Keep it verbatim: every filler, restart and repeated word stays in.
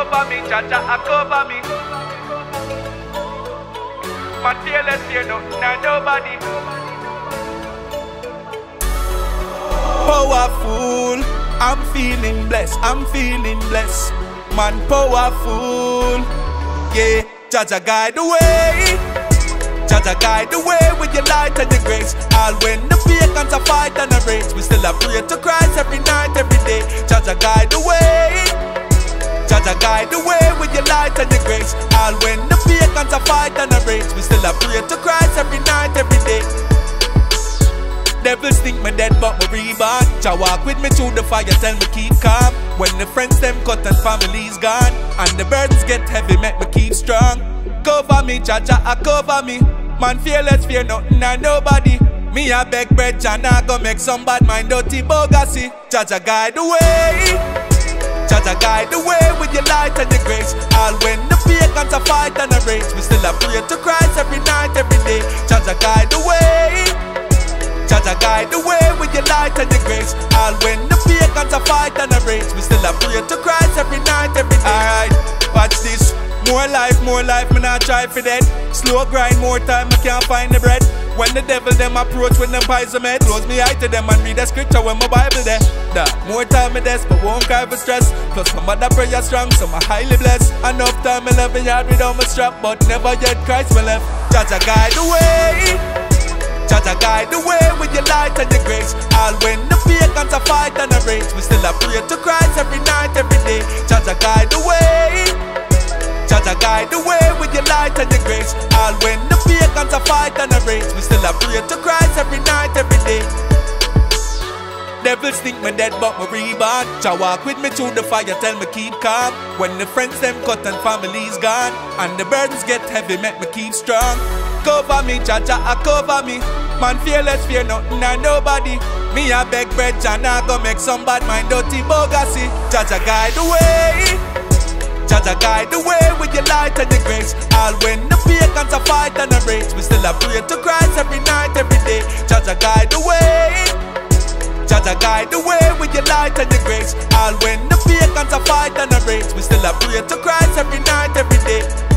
cover me, Jaja, I cover me. Man, fearless, fear nothing and nobody. Powerful, I'm feeling blessed, I'm feeling blessed. Man, powerful, yeah. Jaja guide the way, Jaja guide the way with your light and your grace. All when the pagans are fight and a rage, we still a pray to Christ every night, every day. Jaja guide the way, Jaja guide the way with your light and your grace. All when the pagans are fight and a rage, we still a pray to Christ every night, every day. Devils think me dead but me reborn. Jah walk with me through the fire, tell me keep calm. When the friends them cut and family's gone, and the burdens get heavy, make me keep strong. Cover me, Jaja, I cover me. Man, fearless, fear nothing and nobody. Me a beg bread, Jah nah go make some bad mind dirty bogacy. Jaja guide the way, Jaja guide the way with your light and your grace. All when the pagans are fight and a rage, we still a pray to Christ every night, every day. Jaja guide the way, Jaja guide the way with your light and your grace. All when the pagans are fight and a rage, we still a pray to Christ every night, every day. Alright, watch this. More life, more life, me not try for that. Slow grind, more time, I can't find the bread. When the devil them approach with them pies of med, close me eye to them and read the scripture when my Bible there. Da. More time me desk, but won't cry for stress. Plus my mother prayer strong, so I'm highly blessed. Enough time eleven yard without my strap, but never yet Christ me left. Jaja guide the way, Jaja guide the way with your light and your grace. All when the pagans are fight and a rage, we still a pray to Christ every night, every day. Jaja guide the way, Jaja guide the way with your light and your grace. All when the pagans are fight and a rage, we still a pray to Christ every night, every day. Devils think me dead but me reborn. Jah walk with me through the fire, tell me keep calm. When the friends them cut and family's gone, and the burdens get heavy, make me keep strong. Cover me, Jaja, I cover me. Man, fearless, fear nothing and nobody. Me a beg bread, Jah nah go make some bad mind dirty bogacy. Jaja guide the way, Jaja guide the way with your light and your grace. All when the pagans are fight and a rage, we still a pray to Christ every night, every day. Jaja guide the way, Jaja guide the way with your light and your grace. All when the pagans are fight and a rage, we still a pray to Christ every night, every day.